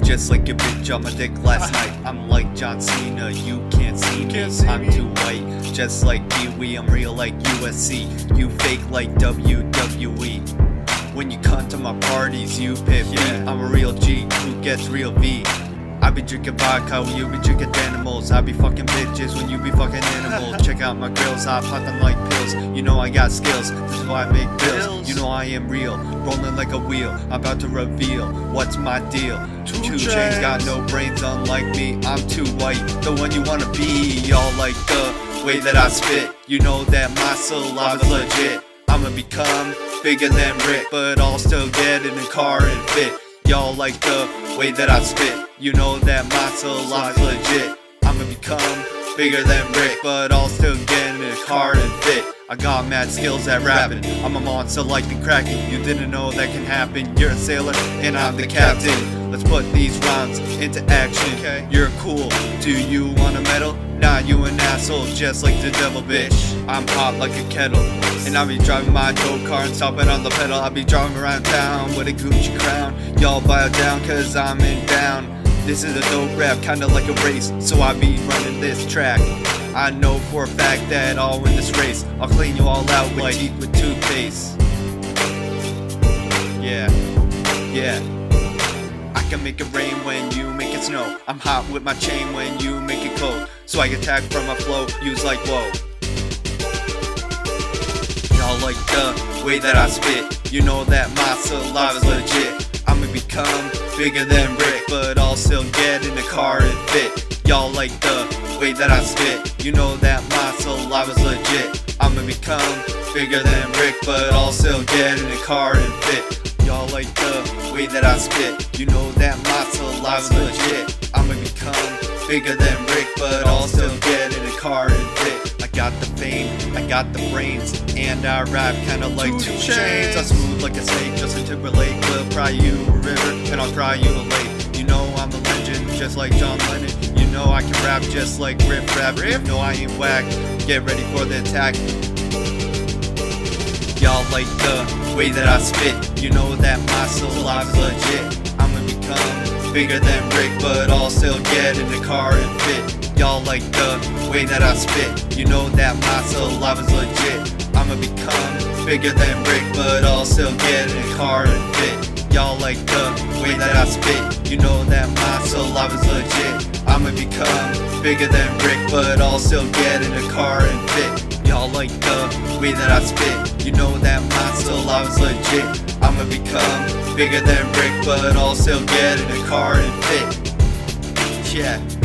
just like your bitch on my dick last night. I'm like John Cena, you can't see me. I'm too white, just like Pee-wee. I'm real like USC, you fake like WWE. When you come to my parties, you pit me. I'm a real G who gets real V. I be drinking vodka when you be drinking animals. I be fucking bitches when you be fucking animals. Check out my grills, I pop them like pills. You know I got skills, this is why I make bills. You know I am real, rolling like a wheel. I'm about to reveal what's my deal. 2 Chainz got no brains unlike me. I'm too white, the one you wanna be. Y'all like the way that I spit. You know that my saliva's legit. I'ma become bigger than Rick, but I'll still get in a car and fit. Y'all like the way that I spit. You know that my saliva's legit. I'ma become bigger than Rick, but I'll still get in a car and fit. I got mad skills at rapping. I'm a monster like the Kraken. You didn't know that can happen. You're a sailor and I'm the captain. Let's put these rhymes into action. You're cool. Do you want a medal? Nah, you an asshole just like the devil, bitch. I'm hot like a kettle, and I be driving my dope car and stomping on the pedal. I be driving around town with a Gucci crown. Y'all bow down cause I'm in down. This is a dope rap, kinda like a race, so I be running this track. I know for a fact that I'll win this race. I'll clean you all out with teeth with toothpaste. Yeah. I can make it rain when you make it snow. I'm hot with my chain when you make it cold. So I attack from my flow, use like whoa. Y'all like the way that I spit. You know that my saliva's legit. I'ma become bigger than Rick, but I'll still get in the car and fit. Y'all like the way that I spit. You know that my saliva's legit. I'ma become bigger than Rick, but I'll still get in the car and fit. Y'all like the way that I spit. You know that my saliva's legit. I'ma become bigger than Rick, but I'll still get in a car and fit. I got the fame, I got the brains, and I rap kinda like 2 Chainz. I'm smooth like a snake, Justin Timberlake will cry you a river, and I'll cry you a lake. You know I'm a legend, just like John Lennon. You know I can rap just like Riff Rap. You know I ain't whack, get ready for the attack. Y'all like the way that I spit. You know that my saliva's legit. I'ma become bigger than Rick, but I'll still get in the car and fit. Y'all like the way that I spit. You know that my saliva's legit. I'ma become bigger than Rick, but I'll still get in the car and fit. Y'all like the way that I spit. You know that my saliva's legit. I'ma become bigger than Rick, but I'll still get in the car and fit. Y'all like the way that I spit. You know that my saliva's legit. I'ma become bigger than Rick, but I'll still get in a car and fit. Yeah.